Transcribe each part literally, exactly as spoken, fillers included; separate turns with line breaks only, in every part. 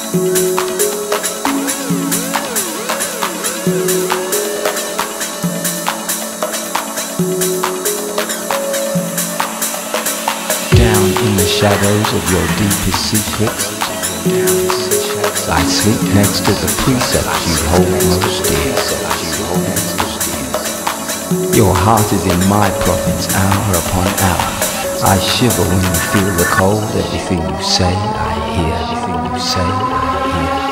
Shadows of your deepest secrets, I sleep next to the precepts you hold most dear. Your heart is in my province hour upon hour. I shiver when you feel the cold. Everything you say I hear, everything you say I hear.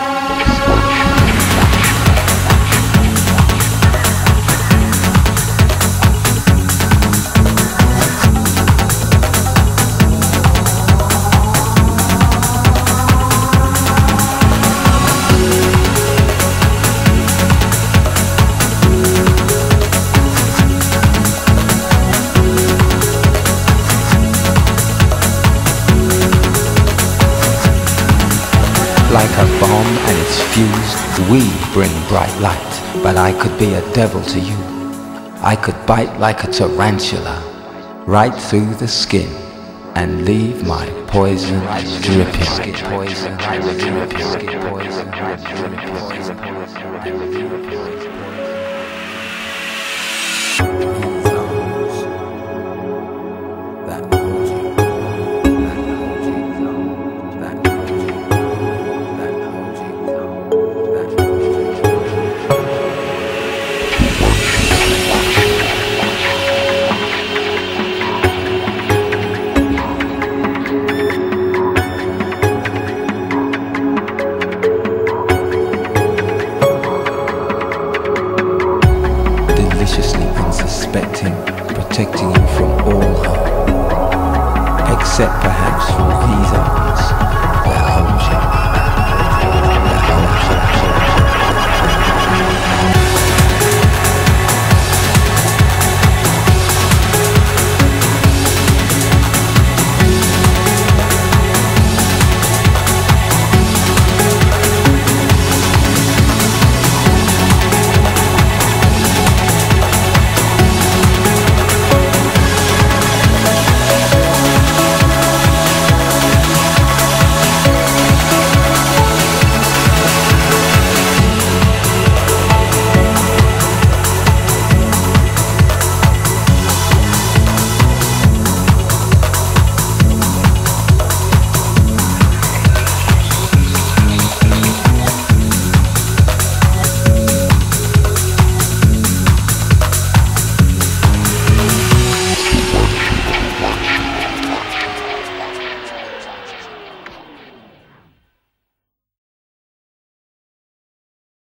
Like a bomb and it's fused, we bring bright light. But I could be a devil to you. I could bite like a tarantula, right through the skin, and leave my poison dripping. Poison dripping. Poison protecting you from all harm, except perhaps from Visa.